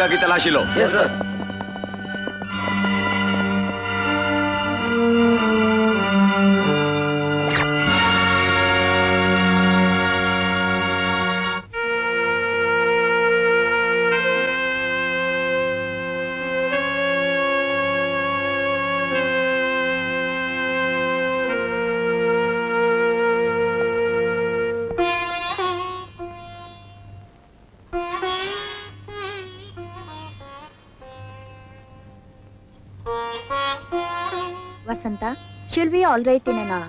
जगह की तलाशी लो। Yes sir. Vasanta, she'll be all right in an hour.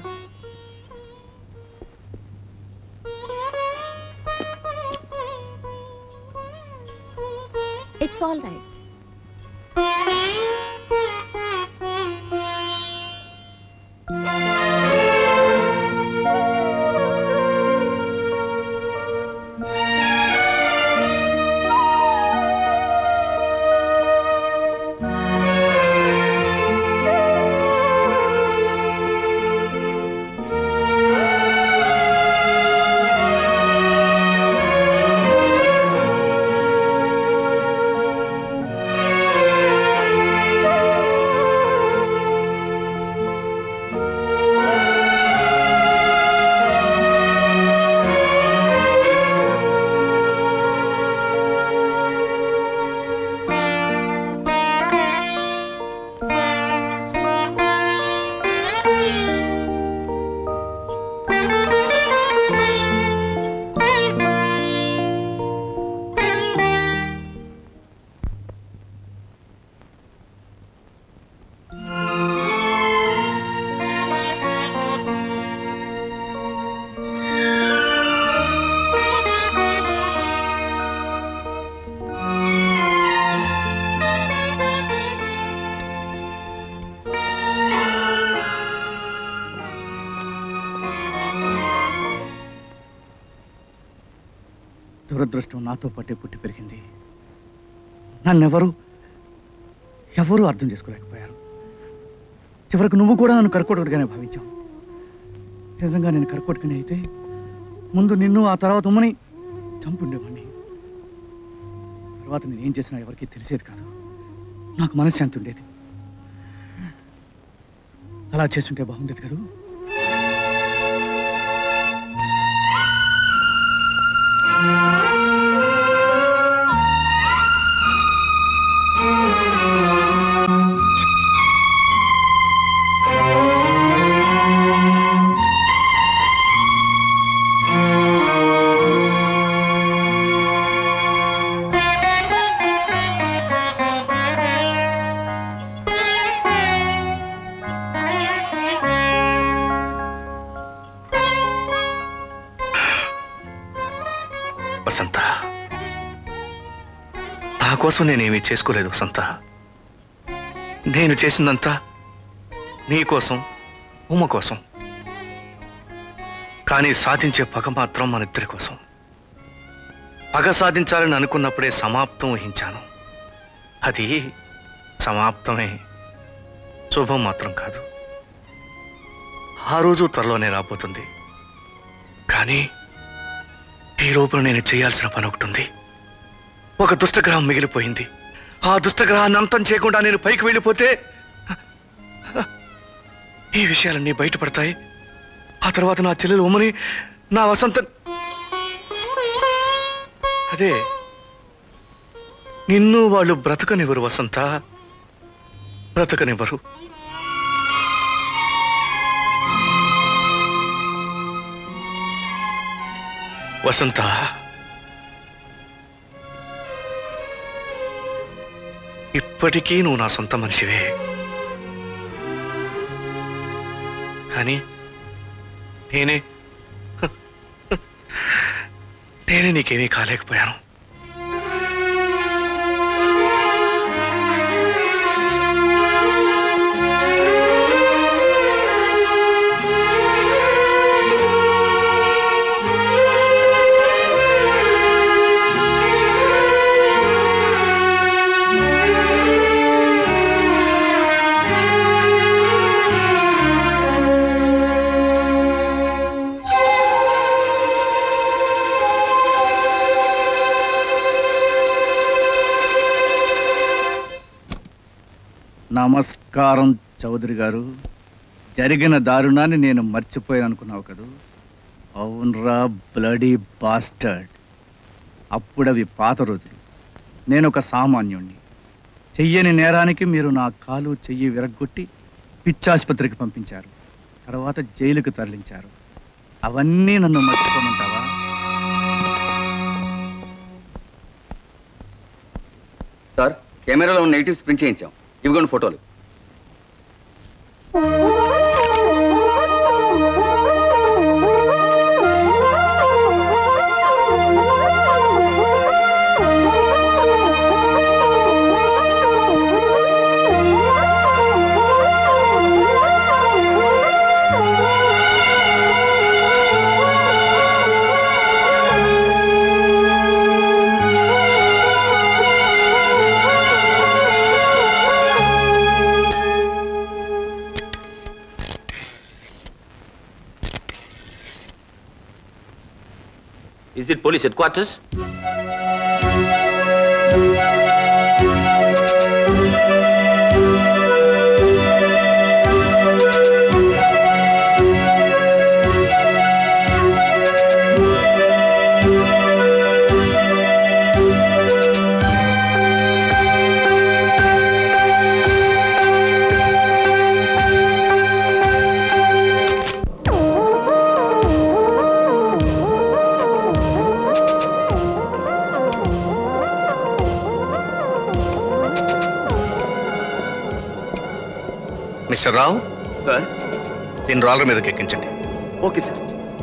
It's all right. దురదృష్టం నాతో పట్టే పుట్టి పెరిగింది. నన్నెవరూ అర్థం చేసుకోలేకపోయారు. చివరికి నువ్వు కూడా నన్ను కర్కోటకుడిగానే భావించావు. నిజంగా నేను కర్కోటకుని అయితే ముందు నిన్ను, ఆ తర్వాత ఉమ్మని చంపుండేవాడిని. తర్వాత నేనేం చేసినా ఎవరికీ తెలిసేది కాదు. నాకు మనశ్శాంతి ఉండేది. అలా చేస్తుంటే బాగుండేది కదా. వసంత, నా కోసం నేనేమీ చేసుకోలేదు వసంత. నేను చేసిందంతా నీ కోసం, ఉమ్మ కోసం. కానీ సాధించే పగ మాత్రం మన ఇద్దరి కోసం. పగ సాధించాలని అనుకున్నప్పుడే సమాప్తం ఊహించాను. అది సమాప్తమే, శుభం మాత్రం కాదు. ఆ రోజు త్వరలోనే రాబోతుంది. కానీ ఈ లోపల నేను చేయాల్సిన పని ఒకటి ఉంది. ఒక దుష్టగ్రహం మిగిలిపోయింది. ఆ దుష్టగ్రహాన్ని అంతం చేయకుండా నేను పైకి వెళ్ళిపోతే ఈ విషయాలన్నీ బయటపడతాయి. ఆ తర్వాత నా చెల్లెలు ఉమ్మని, నా వసంత, అదే నిన్ను వాళ్ళు బ్రతకనివ్వరు వసంత, బ్రతకనివ్వరు. వసంత, ఇప్పటికీ నువ్వు నా సొంత మనిషివే. కానీ నేనే నీకేమీ కాలేకపోయాను. నమస్కారం చౌదరి గారు. జరిగిన దారుణాన్ని నేను మర్చిపోయాను అనుకున్నావు కదూ? అవునరా బ్లడీ బాస్టర్డ్. అప్పుడవి పాత రోజులు. నేను ఒక సామాన్యుణ్ణి. చెయ్యని నేరానికి మీరు నా కాలు చెయ్యి విరగ్గొట్టి పిచ్చాసుపత్రికి పంపించారు. తర్వాత జైలుకు తరలించారు. అవన్నీ నన్ను మర్చిపోమంటావా? సార్, కెమెరాలో ఉన్న నెగిటివ్స్ ప్రింట్ చేయించాం. ఇవిగోండి ఫోటోలు. Is it police headquarters? Mister Rao sir, దీని రాళ్ళ మీదకి ఎక్కించండి. Okay sir.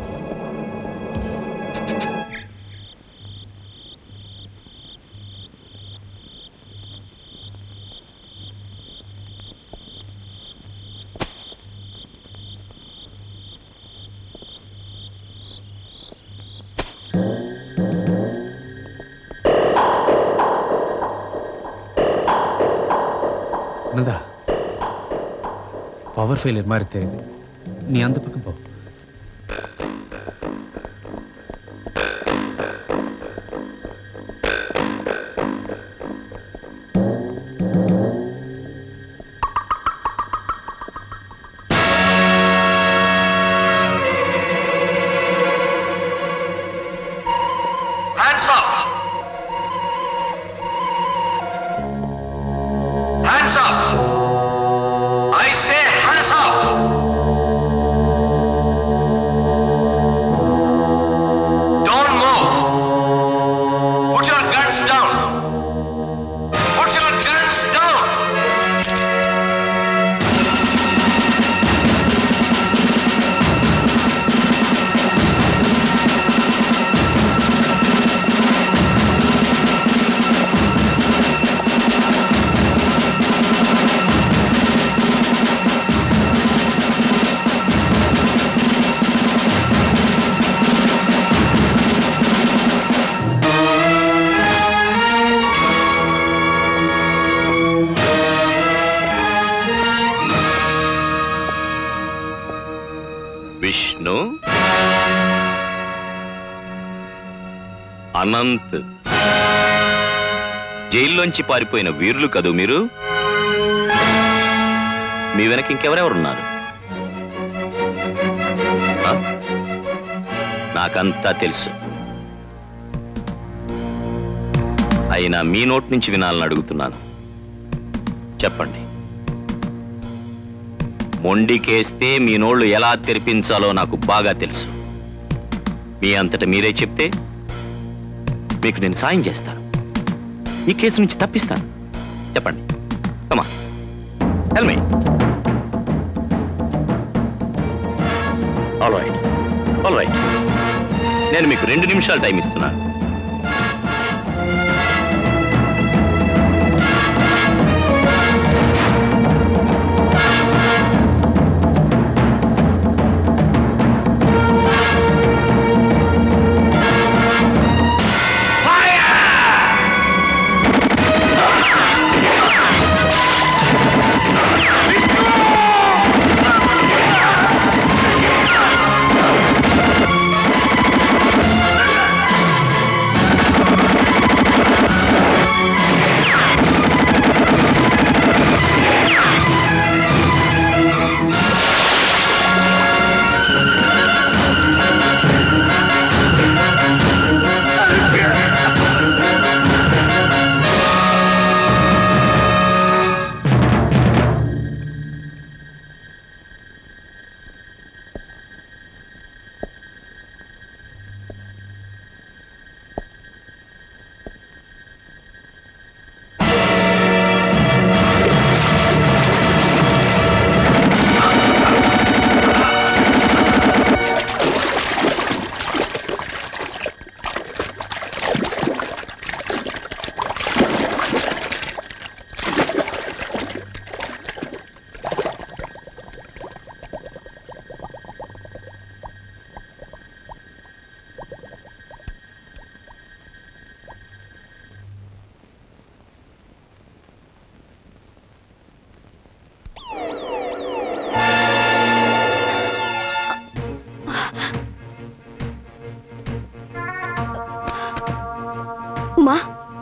ನಂದ ಪವರ್ ಫೇಲಿಯರ್ ಮಾರುತ್ತೆ ನೀ ಅಂದ ಪಕ್ಕ ಪೋ. విష్ణు, అనంత్, జైల్లోంచి పారిపోయిన వీరులు కదూ మీరు. మీ వెనక ఇంకెవరెవరున్నారు? నాకంతా తెలుసు. అయినా మీ నోటి నుంచి వినాలని అడుగుతున్నాను. చెప్పండి. మొండికేస్తే మీ నోళ్ళు ఎలా తెరిపించాలో నాకు బాగా తెలుసు. మీ అంతటా మీరే చెప్తే మీకు నేను సాయం చేస్తాను. ఈ కేసు నుంచి తప్పిస్తాను. చెప్పండి. కమా, tell me. All right, all right. నేను మీకు 2 నిమిషాలు టైం ఇస్తున్నాను.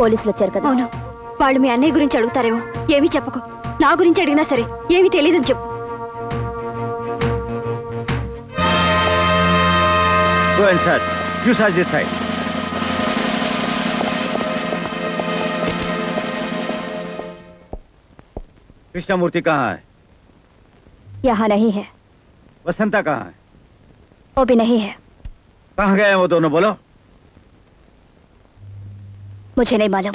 పోలీసులు వచ్చారు కదా. అవును, వాళ్ళు మీ అన్నయ్య గురించి అడుగుతారేమో. ఏమీ చెప్పకు. నా గురించి అడిగినా సరే ఏమీ తెలియదని చెప్పు. Go inside. You search this side. Krishnamurthy कहाँ है? यहाँ नहीं है. वसंता कहाँ है? वो भी नहीं है. कहाँ गए वो दोनों, बोलो. मुझे नहीं मालूम.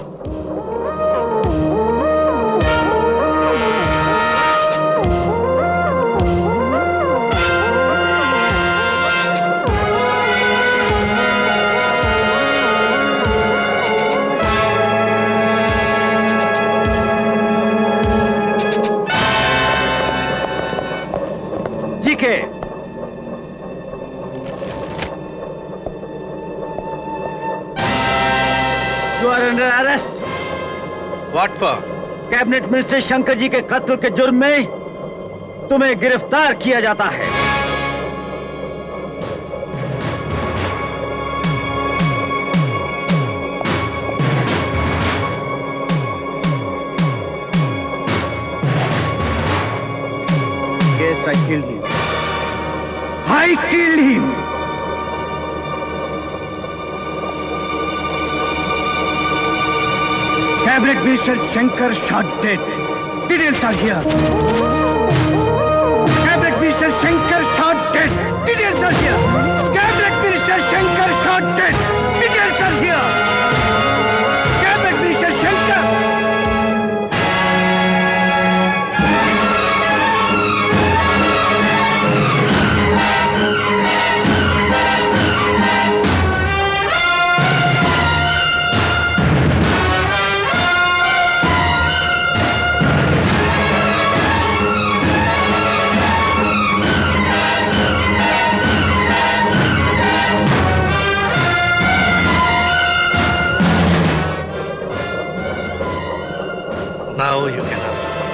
जीके You are under arrest. What for? Cabinet minister Shankar ji के कत्ल के जुर्म में तुम्हें गिरफ्तार किया जाता है. Yes, I killed him. I killed him. Cabinet Minister Shankar shot dead. Details are here. Cabinet Minister Shankar shot dead. Details are here. Cabinet Minister Shankar shot dead. Details are here. Cabinet Minister Shankar. Now you can arrest him.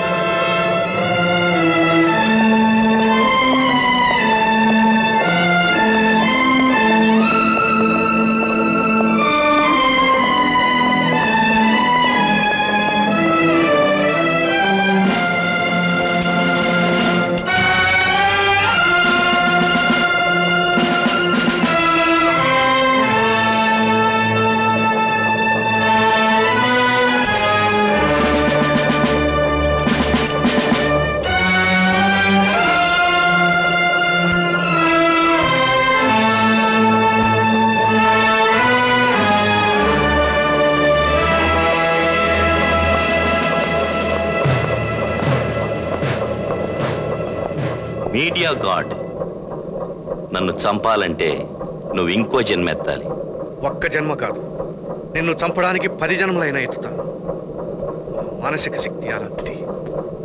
మీడియా గాడ్, నన్ను చంపాలంటే నువ్వు ఇంకో జన్మెత్తాలి. ఒక్క జన్మ కాదు, నిన్ను చంపడానికి 10 జన్మలైనా ఎత్తుతాను. మానసిక శక్తి అలాంటిది.